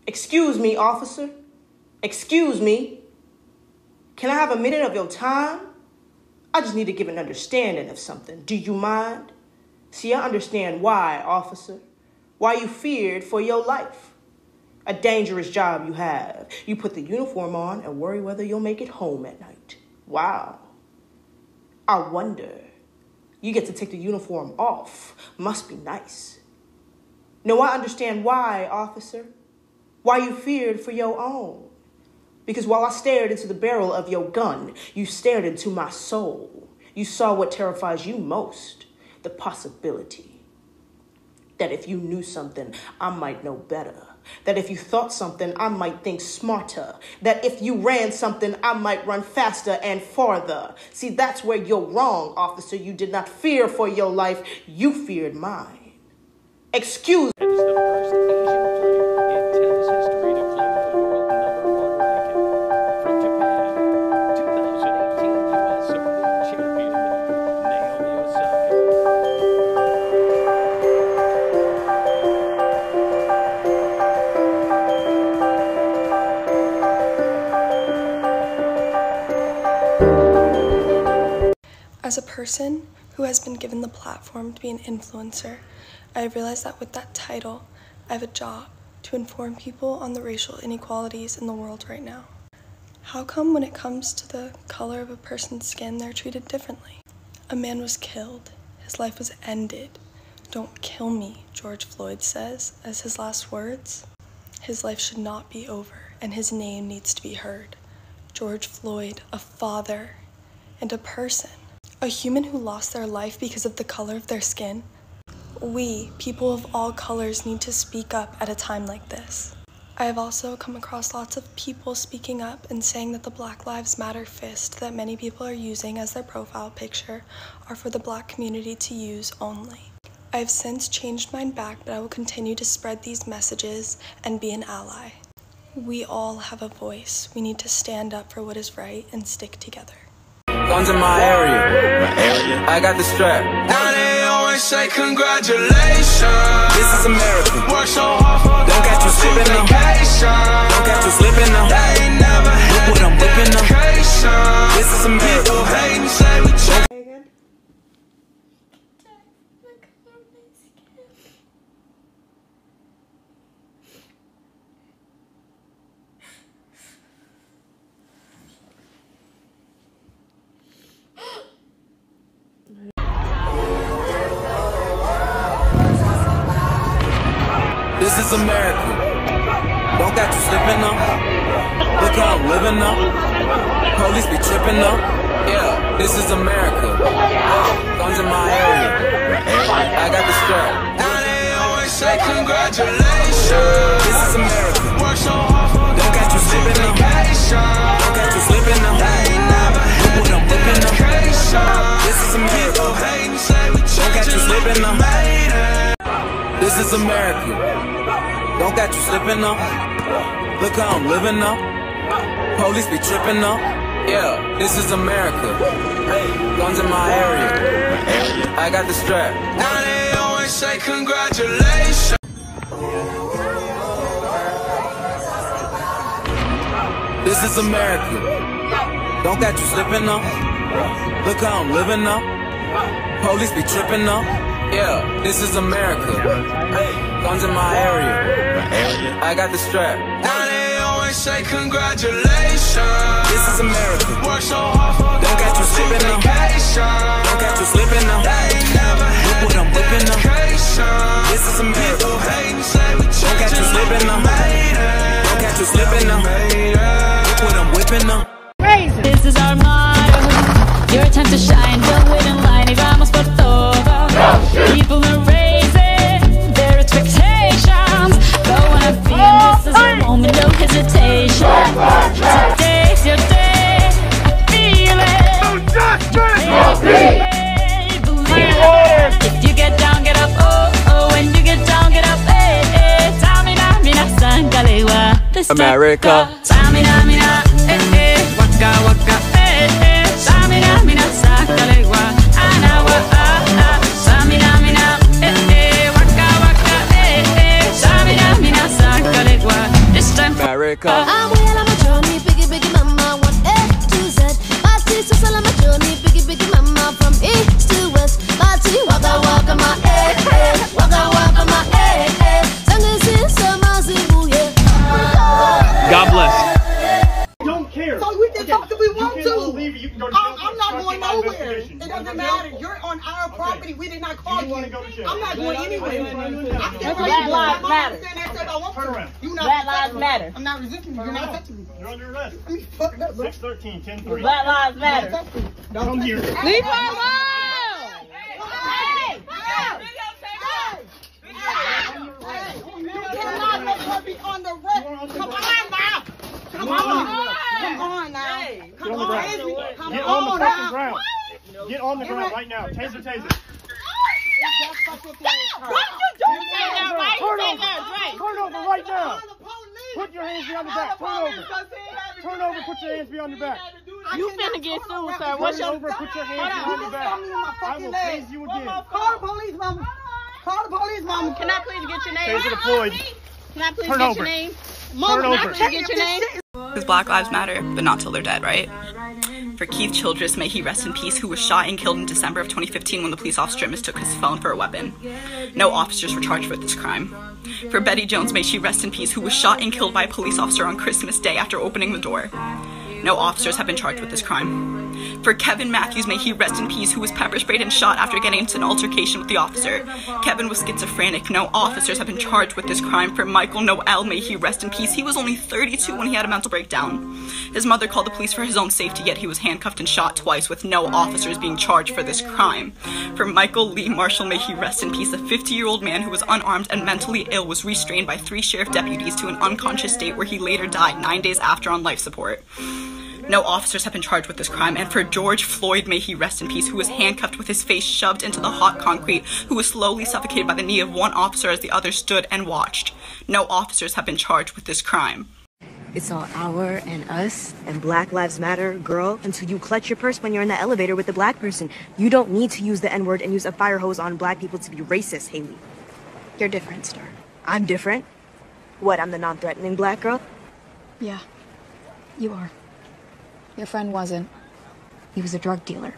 Excuse me, officer. Excuse me. Can I have a minute of your time? I just need to give an understanding of something. Do you mind? See, I understand why, officer. Why you feared for your life. A dangerous job you have. You put the uniform on and worry whether you'll make it home at night. Wow. I wonder. You get to take the uniform off. Must be nice. No, I understand why, officer. Why you feared for your own. Because while I stared into the barrel of your gun, you stared into my soul. You saw what terrifies you most. The possibility that if you knew something, I might know better. That if you thought something, I might think smarter. That if you ran something, I might run faster and farther. See, that's where you're wrong, officer. You did not fear for your life. You feared mine. Excuse me. And is the first Asian player in tennis history to claim the world #1 ranking. From Japan, 2018 U.S. Open champion, Naomi Osaka. As a person who has been given the platform to be an influencer, I have realized that with that title, I have a job to inform people on the racial inequalities in the world right now. How come when it comes to the color of a person's skin, they're treated differently? A man was killed. His life was ended. "Don't kill me," George Floyd says as his last words. His life should not be over, and his name needs to be heard. George Floyd, a father and a person. A human who lost their life because of the color of their skin. We, people of all colors, need to speak up at a time like this. I have also come across lots of people speaking up and saying that the Black Lives Matter fist that many people are using as their profile picture are for the Black community to use only. I have since changed mine back, but I will continue to spread these messages and be an ally. We all have a voice. We need to stand up for what is right and stick together. Guns in my area. I got the strap. Now they always say congratulations. This is America. Work so hard for don't catch you slipping now. Don't catch you slipping now. They ain't never had what I'm whipping now. This is America. People hate and say we check. This is America. Don't got you slipping now. Look how I'm living now. Police be tripping now. Yeah, this is America. Guns in my area. I got the strap. Now they always say congratulations. This is America. Work so hard for don't got you slipping now. Don't got you slipping now. They ain't never had what I'm whipping now. This is America. Don't got you slipping now. This is America. Don't got you slipping now. Look how I'm living now. Police be tripping now. Yeah, this is America. Guns in my area. I got the strap. Now they always say congratulations. This is America. Don't got you slipping now. Look how I'm living now. Police be tripping now. Yeah, this is America. Guns in my area. I got the strap. Now they always say congratulations. This is America. Work so hard for don't got you slipping now. Don't got you slipping now. They ain't never had what I'm whipping now. This is America. Don't got you slipping now. Don't got you slipping now. Look what I'm whipping now. This is our motto. Your time to shine. Don't wait in line. Y vamos por todo. People are raising their expectations. Go on and feel this is a moment, no hesitation. Today's your day. Feel it. Believe it. If you get down, get up. Oh, oh. When you get down, get up. Hey, hey. Tamina, mina, sangalewa. America. Tamina, mina, hey, hey. Waka, waka, hey, hey. Tamina, mina, sangalewa. Anawa, ah, ah. Tamina, mina, hey, hey. Waka, waka, hey, hey. Tamina, mina, sangalewa. America. I'm well on my journey, biggie, biggie mama, 1 A to Z. My sister's all on my journey, biggie, biggie mama, from east to west. My tea, waka, waka, my waka, waka, my God bless. Don't care. So we can talk if we want you to. can leave. You can go to jail. I'm not going nowhere. It You doesn't wanna go to matter. jail? You're on our property. We did not call You you. wanna go to jail? I'm not going anywhere. Black Lives Matter. Turn around. Black Lives Matter. I'm not resisting you. You're not touching me. You're under arrest. 613, 10-3. Black Lives Matter. Come here. Leave her alone. You cannot let her be on the rest. Come on now. Come on now. Get on the ground. Get on the fucking ground. Get on the ground right now. Taser, taser. What are you doing? Turn over right now. Put your hands behind the back. Turn over. Turn over. Put your hands behind the back. You finna get sued, sir. What's Turn your... over. Put your hands behind the back. I will tase you again. Call the police, mama. Call the police, mama. Can I please get your name? Taser deployed. Can I please Turn get over. your name? Turn Mama, can I over. please get your name? Because Black Lives Matter, but not till they're dead, right? For Keith Childress, may he rest in peace, who was shot and killed in December of 2015 when the police officer mistook his phone for a weapon. No officers were charged with this crime. For Betty Jones, may she rest in peace, who was shot and killed by a police officer on Christmas Day after opening the door. No officers have been charged with this crime. For Kevin Matthews, may he rest in peace, who was pepper sprayed and shot after getting into an altercation with the officer. Kevin was schizophrenic. No officers have been charged with this crime. For Michael Noel, may he rest in peace. He was only 32 when he had a mental breakdown. His mother called the police for his own safety, yet he was handcuffed and shot twice with no officers being charged for this crime. For Michael Lee Marshall, may he rest in peace. A 50-year-old man who was unarmed and mentally ill was restrained by 3 sheriff deputies to an unconscious state where he later died 9 days after on life support. No officers have been charged with this crime. And for George Floyd, may he rest in peace, who was handcuffed with his face shoved into the hot concrete, who was slowly suffocated by the knee of one officer as the other stood and watched. No officers have been charged with this crime. It's all our and us and Black Lives Matter, girl, until you clutch your purse when you're in the elevator with the black person. You don't need to use the N-word and use a fire hose on black people to be racist, Haley. You're different, Star. I'm different? What, I'm the non-threatening black girl? Yeah, you are. Your friend wasn't. He was a drug dealer.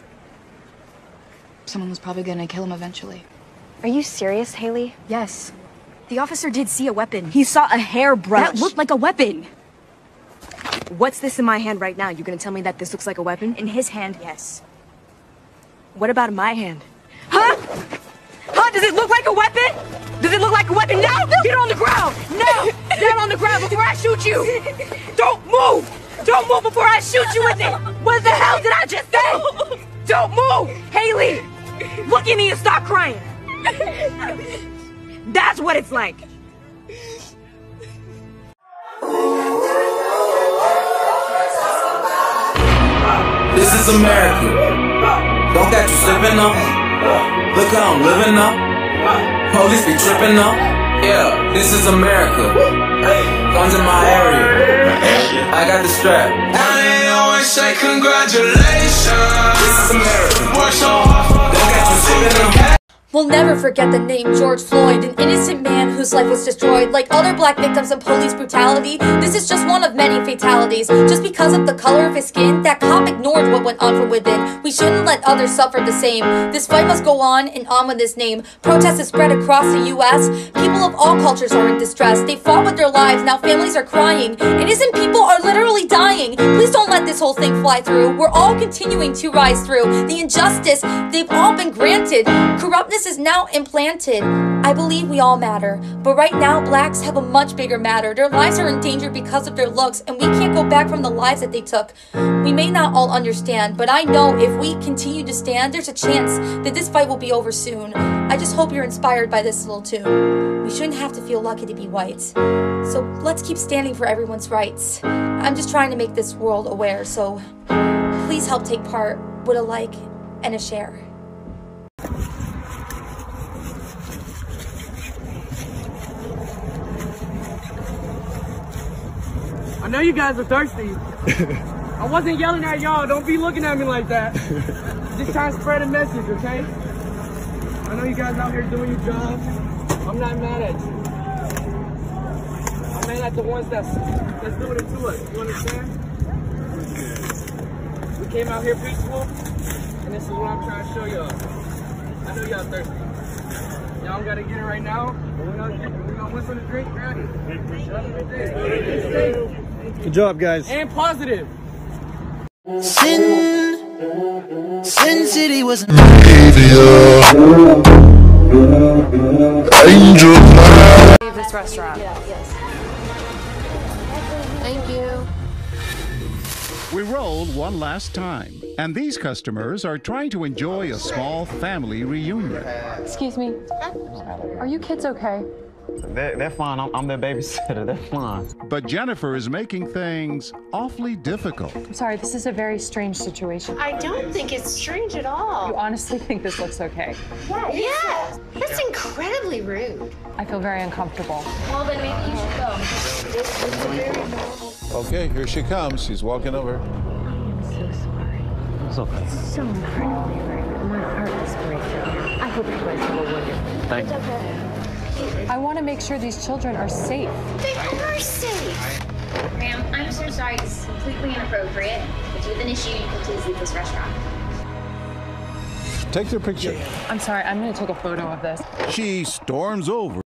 Someone was probably gonna kill him eventually. Are you serious, Haley? Yes. The officer did see a weapon. He saw a hairbrush. That looked like a weapon. What's this in my hand right now? You gonna tell me that this looks like a weapon? In his hand, yes. What about in my hand? Huh? Huh? Does it look like a weapon? Does it look like a weapon? No! Get on the ground! No! Get on the ground before I shoot you! Don't move! Don't move before I shoot you with it! What the hell did I just say? Don't move! Haley! Look at me and stop crying! That's what it's like! This is America. Don't catch you slipping up. Look how I'm living up. Police be tripping up. Yeah, this is America. Guns in my area. I got the strap. And they always say congratulations. This is America. Work so hard. Don't catch you slipping up. We'll never forget the name George Floyd, an innocent man whose life was destroyed. Like other black victims of police brutality, this is just one of many fatalities. Just because of the color of his skin, that cop ignored what went on from within. We shouldn't let others suffer the same. This fight must go on and on with this name. Protests have spread across the U.S. People of all cultures are in distress. They fought with their lives, now families are crying. Innocent people are literally dying. Please don't let this whole thing fly through. We're all continuing to rise through. The injustice, they've all been granted. Corruptness is now implanted. I believe we all matter, but right now blacks have a much bigger matter. Their lives are in danger because of their looks, and we can't go back from the lives that they took. We may not all understand, but I know if we continue to stand, there's a chance that this fight will be over soon. I just hope you're inspired by this little tune. We shouldn't have to feel lucky to be white, so let's keep standing for everyone's rights. I'm just trying to make this world aware, so please help take part with a like and a share. I know you guys are thirsty. I wasn't yelling at y'all. Don't be looking at me like that. Just trying to spread a message, okay? I know you guys out here doing your job. I'm not mad at you. I'm mad at the ones that's doing it to us. You understand? We came out here peaceful, and this is what I'm trying to show y'all. I know y'all thirsty. Y'all gotta get it right now. We're gonna whistle the drink, grab it. Good job, guys. And positive. Sin City was an Angel. Leave this restaurant. Yes. Thank you. We rolled one last time, and these customers are trying to enjoy a small family reunion. Excuse me. Are you kids okay? They're fine. I'm their babysitter. They're fine. But Jennifer is making things awfully difficult. I'm sorry, this is a very strange situation. I don't think it's strange at all. You honestly think this looks okay? Yeah. That's incredibly rude. I feel very uncomfortable. Well, then maybe you should go. It's a very normal. Okay, here she comes. She's walking over. I'm so sorry. It's okay. So incredibly rude. My heart is breaking. I hope you guys have a wonderful. Thank you. I want to make sure these children are safe. They are safe. Ma'am, I'm so sorry. This is completely inappropriate. If you have an issue, you can please leave this restaurant. Take their picture. I'm sorry, I'm going to take a photo of this. She storms over